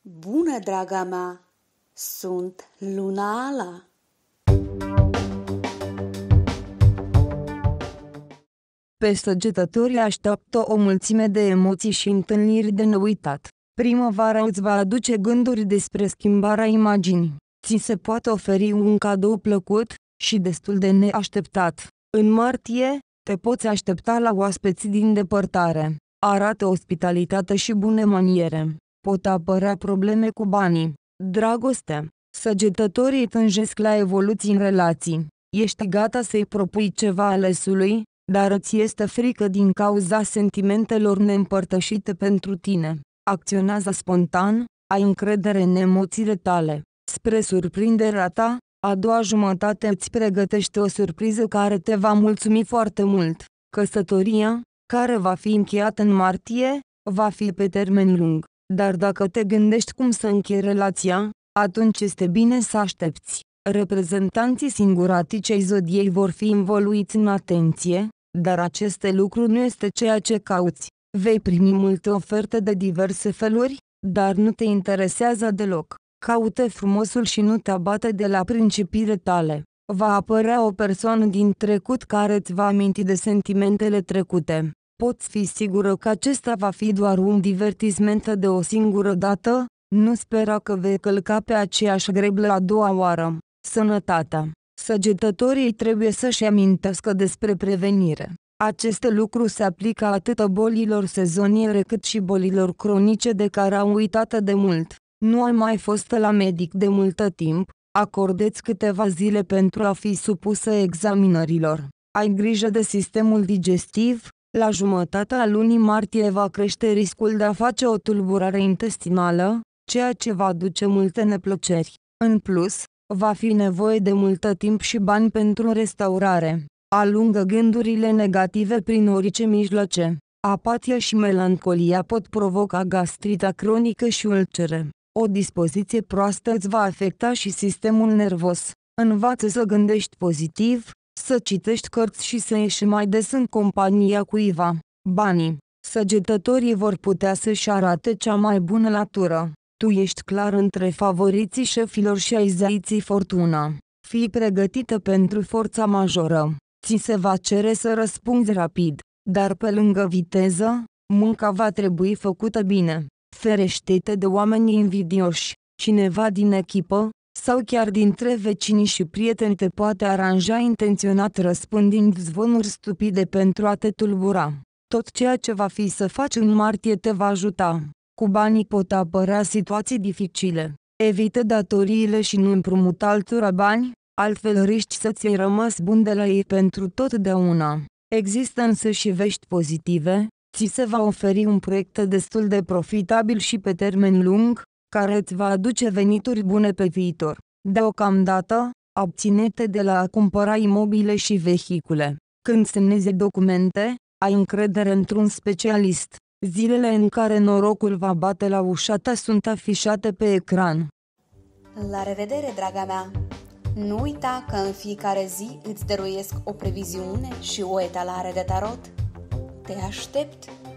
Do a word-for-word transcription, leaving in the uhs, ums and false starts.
Bună, draga mea! Sunt Luna Ala! Pe săgetători așteaptă o mulțime de emoții și întâlniri de neuitat. Primăvara îți va aduce gânduri despre schimbarea imaginii. Ți se poate oferi un cadou plăcut și destul de neașteptat. În martie, te poți aștepta la oaspeți din depărtare. Arată ospitalitate și bune maniere. Pot apărea probleme cu banii. Dragoste. Săgetătorii tânjesc la evoluții în relații. Ești gata să-i propui ceva alesului, dar îți este frică din cauza sentimentelor neîmpărtășite pentru tine. Acționează spontan, ai încredere în emoțiile tale. Spre surprinderea ta, a doua jumătate îți pregătește o surpriză care te va mulțumi foarte mult. Căsătoria, care va fi încheiată în martie, va fi pe termen lung. Dar dacă te gândești cum să închei relația, atunci este bine să aștepți. Reprezentanții singuraticei zodiei vor fi învăluiți în atenție, dar aceste lucruri nu este ceea ce cauți. Vei primi multe oferte de diverse feluri, dar nu te interesează deloc. Caută frumosul și nu te abate de la principiile tale. Va apărea o persoană din trecut care îți va aminti de sentimentele trecute. Poți fi sigură că acesta va fi doar un divertisment de o singură dată, nu spera că vei călca pe aceeași greblă a doua oară. Sănătatea. Săgetătorii trebuie să-și amintească despre prevenire. Aceste lucruri se aplică atât bolilor sezoniere cât și bolilor cronice de care au uitat de mult. Nu ai mai fost la medic de multă timp, acordeți câteva zile pentru a fi supusă examinărilor. Ai grijă de sistemul digestiv. La jumătatea lunii martie va crește riscul de a face o tulburare intestinală, ceea ce va aduce multe neplăceri. În plus, va fi nevoie de multă timp și bani pentru restaurare. Alungă gândurile negative prin orice mijloace. Apatia și melancolia pot provoca gastrita cronică și ulcere. O dispoziție proastă îți va afecta și sistemul nervos. Învață să gândești pozitiv, să citești cărți și să ieși mai des în compania cuiva. Banii. Săgetătorii vor putea să-și arate cea mai bună latură. Tu ești clar între favoriții șefilor și ai zeiții fortuna. Fii pregătită pentru forța majoră. Ți se va cere să răspunzi rapid, dar pe lângă viteză, munca va trebui făcută bine. Ferește-te de oamenii invidioși. Cineva din echipă, sau chiar dintre vecinii și prieteni te poate aranja intenționat răspândind zvonuri stupide pentru a te tulbura. Tot ceea ce va fi să faci în martie te va ajuta. Cu banii pot apărea situații dificile. Evită datoriile și nu împrumuta altora bani, altfel riști să-ți iei rămas bun de la ei pentru totdeauna. Există însă și vești pozitive, ți se va oferi un proiect destul de profitabil și pe termen lung, care îți va aduce venituri bune pe viitor. Deocamdată, abține-te de la a cumpăra imobile și vehicule. Când semnezi documente, ai încredere într-un specialist. Zilele în care norocul va bate la ușa ta sunt afișate pe ecran. La revedere, draga mea! Nu uita că în fiecare zi îți dăruiesc o previziune și o etalare de tarot. Te aștept!